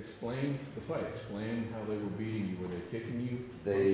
explain the fight. Explain how they were beating you. Were they kicking you?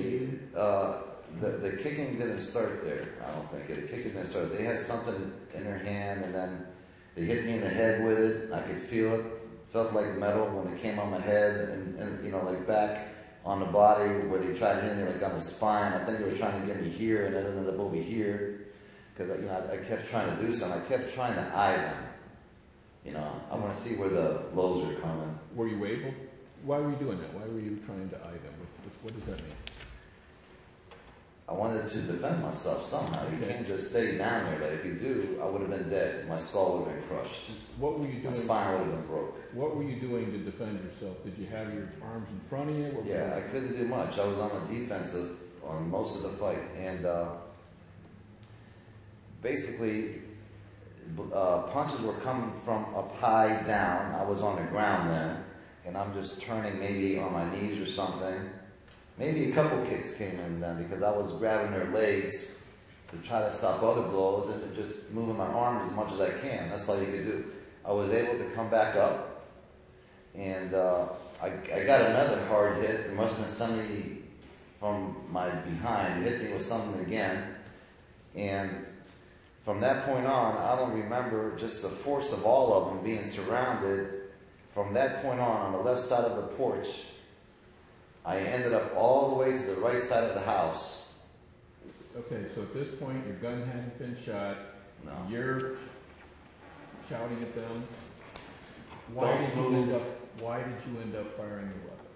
The kicking didn't start there. I don't think the kicking didn't start. They had something in their hand, and then they hit me in the head with it. I could feel it. Felt like metal when it came on my head, and you know, like back on the body where they tried to hit me, like on the spine. I think they were trying to get me here, and then it ended up over here. Because you know, I kept trying to do something. I kept trying to eye them. You know, I want to see where the blows are coming. Were you able? Why were you doing that? Why were you trying to eye them? What does that mean? I wanted to defend myself somehow. You can't just stay down there. Like if you do, I would have been dead. My skull would have been crushed. What were you doing? My spine would have been broke. What were you doing to defend yourself? Did you have your arms in front of you? Yeah, I couldn't do much. I was on the defensive on most of the fight, and basically punches were coming from up high down. I was on the ground then, and I'm just turning maybe on my knees or something. Maybe a couple kicks came in then because I was grabbing their legs to try to stop other blows and just moving my arms as much as I can. That's all you could do. I was able to come back up, and I got another hard hit. There must have been somebody from my behind hit me with something again, and from that point on, I don't remember just the force of all of them being surrounded. From that point on the left side of the porch, I ended up all the way to the right side of the house. Okay, so at this point, your gun hadn't been shot. No. You're shouting at them. Why did you end up firing your weapon?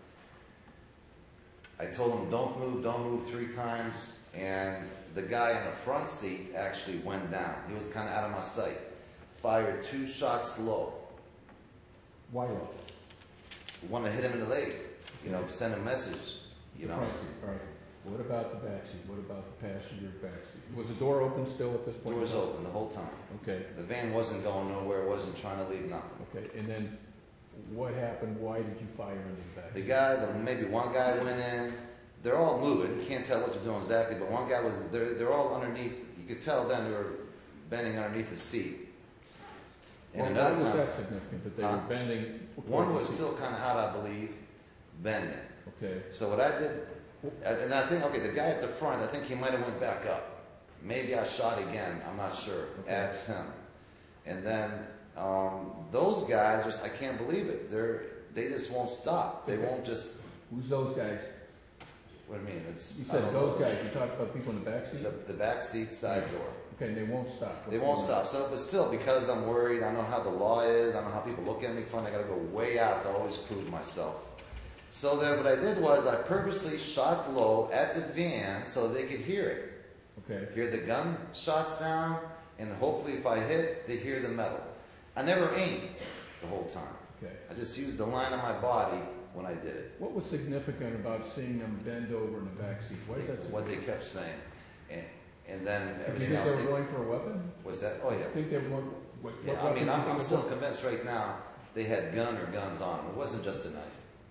I told them, don't move 3 times, and the guy in the front seat actually went down. He was kind of out of my sight. Fired 2 shots low. Why low? Want to hit him in the leg. You know, send a message, you know. All right. What about the backseat? What about the passenger backseat? Was the door open still at this point? The door was open the whole time. Okay. The van wasn't going nowhere, wasn't trying to leave nothing. Okay, and then what happened? Why did you fire into the backseat? The guy, maybe one guy went in. They're all moving. You can't tell what they're doing exactly, but one guy was, they're all underneath. You could tell then they were bending underneath the seat. And why was that significant, that they were bending? One was still kind of out, I believe, bending. Okay. So what I did, and I think, okay, the guy at the front, I think he might have went back up. Maybe I shot again, I'm not sure, at him. And then those guys, I can't believe it. They just won't stop. They won't just. Who's those guys? What do you mean? You said those guys. You talked about people in the back seat? The back seat side door. Okay, and they won't stop. They won't stop. So, but still, because I'm worried, I know how the law is, I know how people look at me funny, I gotta go way out to always prove myself. So then what I did was I purposely shot low at the van so they could hear it. Okay. Hear the gunshot sound, and hopefully if I hit, they hear the metal. I never aimed the whole time. Okay. I just used the line of my body when I did it. What was significant about seeing them bend over in the back seat? Why is that significant? What they kept saying. And then everything else. Do you think they else. were going for a weapon? Was that? Oh, yeah. I think they were going. Yeah, I mean, I'm still convinced right now they had gun or guns on them. It wasn't just a knife.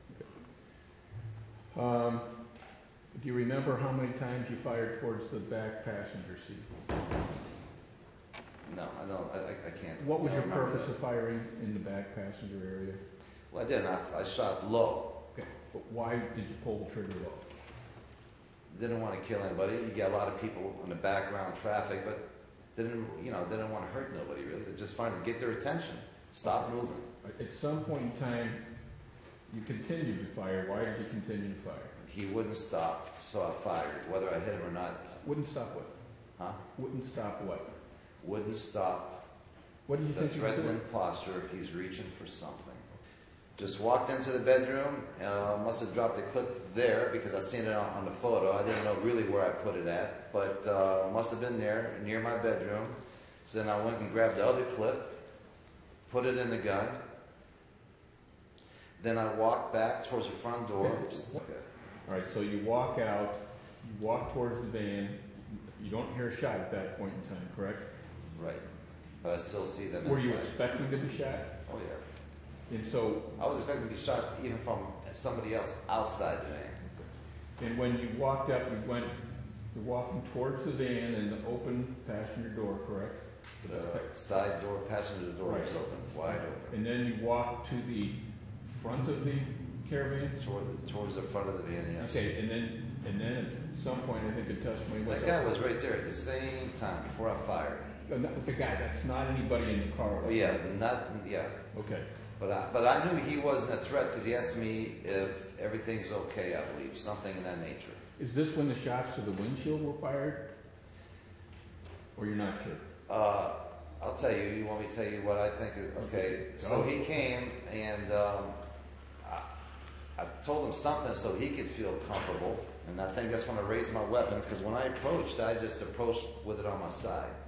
Okay. Do you remember how many times you fired towards the back passenger seat? No, I don't. I can't. What was your purpose of firing in the back passenger area? Well, I didn't. I shot low. Okay, but why did you pull the trigger low? Didn't want to kill anybody. You got a lot of people in the background traffic, but didn't want to hurt nobody really. They just wanted to get their attention. Stop moving. At some point in time, you continued to fire. Why did you continue to fire? He wouldn't stop, so I fired, whether I hit him or not. Wouldn't stop what? Huh? Wouldn't stop what? Wouldn't stop. What did you think? The threatening posture. He's reaching for something. Just walked into the bedroom. Must have dropped a clip there because I seen it on the photo. I didn't know really where I put it at, but must have been there near my bedroom. So then I went and grabbed the other clip, put it in the gun. Then I walked back towards the front door. Okay. All right, so you walk out, you walk towards the van. You don't hear a shot at that point in time, correct? Right. But I still see them Were inside. you expecting to be shot? Oh, yeah. And so... I was expecting to be shot even from somebody else outside the van. And when you walked up, you're walking towards the van and the open passenger door, correct? The side door, passenger door was open, wide open. And then you walk to the front of the Caravan? Towards the front of the van, yes. Okay, and then at some point, I think the testimony was. That guy was right there at the same time before I fired. The guy, that's not anybody in the car. Oh, yeah, yeah. Okay. But I knew he wasn't a threat because he asked me if everything's okay, I believe, something in that nature. Is this when the shots to the windshield were fired? Or you're not sure? I'll tell you. You want me to tell you what I think is okay? So he came and I told him something so he could feel comfortable, and I think that's when I raised my weapon because when I approached, I just approached with it on my side.